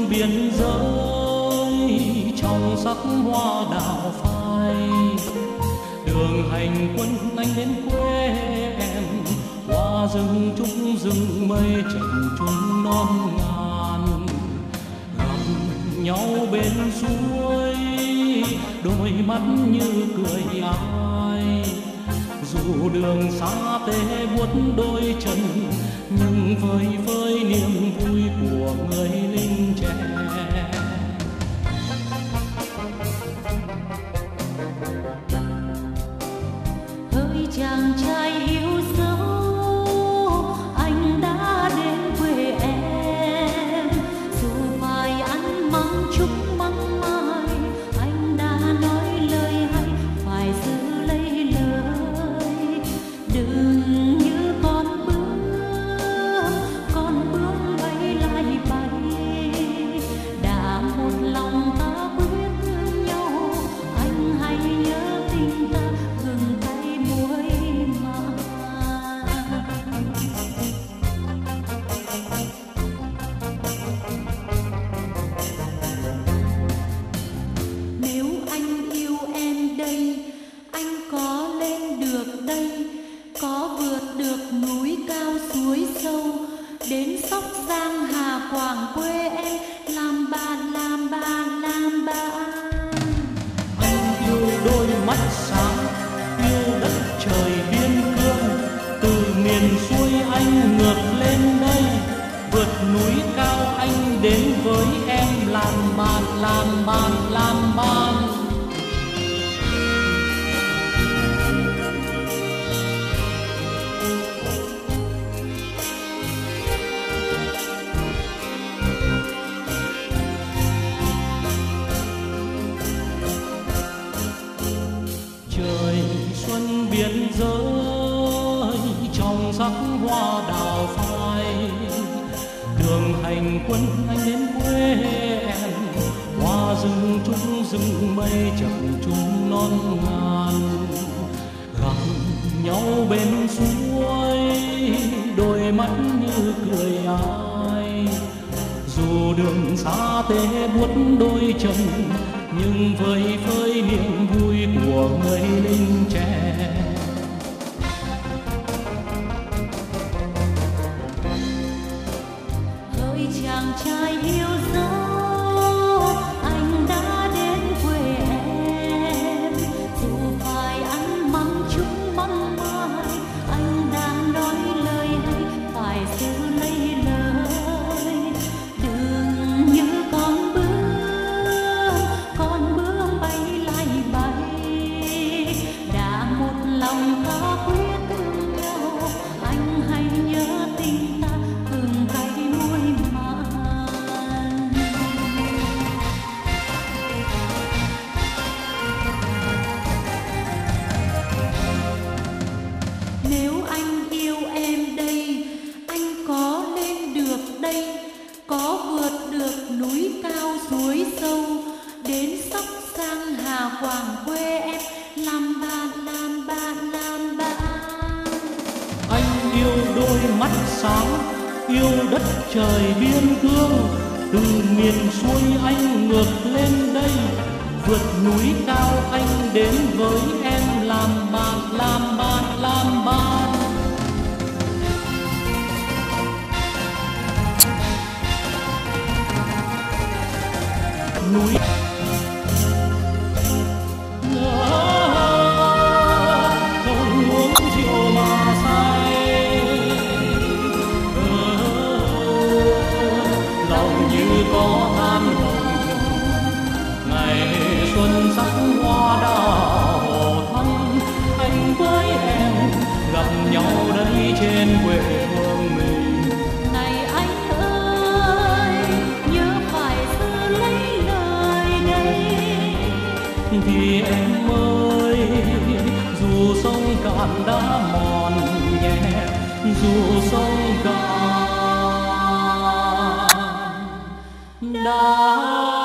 xuân biên giới trong sắc hoa đào phai. Đường hành quân anh đến quê em, hoa rừng trúc rừng mây trần trung non ngàn. Gặp nhau bên suối, đôi mắt như cười ai. Dù đường xa tê buốt đôi chân, nhưng vơi vơi niềm vui của người lính trẻ. Hỡi chàng trai yêu dấu, anh đã đến quê em. Dù phải ăn măng chúc măng mai, anh đã nói lời hay phải giữ lấy lời. Đừng như con bướm bay lại bay. Đã một lòng ta quyết nhau, anh hãy nhớ tình ta gừng cay muối mặn. Nếu anh yêu em đây, anh có lên được đây, có vượt được núi cao suối sâu, đến Sóc Giang Hà Quảng quê em làm bạn làm bạn làm bạn. Anh yêu đôi mắt sáng, yêu đất trời biên cương. Từ miền xuôi anh ngược lên đây, vượt núi cao anh đến với em làm bạn làm bạn làm bạn. Trời xuân biên giới trong sắc hoa đào phai. Đường hành quân anh đến quê em, hoa rừng trúc rừng mây chập trùng non ngàn. Gặp nhau bên suối, đôi mắt như cười ai. Dù đường xa tê buốt đôi chân, nhưng vơi vơi niềm vui của người lính trẻ. Hỡi chàng trai yêu dấu, anh đã đến quê em. Dù phải ăn măng chúc măng mai, anh đã nói lời hay phải giữ lấy lời. Đừng như con bướm bay lại bay. Đã một lòng ta quyết thương nhau, anh hãy nhớ tình ta gừng cay muối mặn. Nếu anh yêu em đây, anh có lên được đây, có vượt được núi cao suối sâu, đến Sóc Giang Hà Quảng quê em làm bạn làm bạn làm bạn. Anh yêu đôi mắt sáng, yêu đất trời biên cương. Từ miền xuôi anh ngược lên đây, vượt núi cao anh đến với em làm bạn làm bạn làm bạn. Núi không uống rượu mà say, lòng như có than hồng. Ngày xuân sắc hoa đào thắm, anh với em gặp nhau đây trên quê hương mình. Này anh ơi, nhớ phải giữ lấy lời đây. Thì em ơi, dù sông cạn đã mòn nhẹ, dù sông cạn đã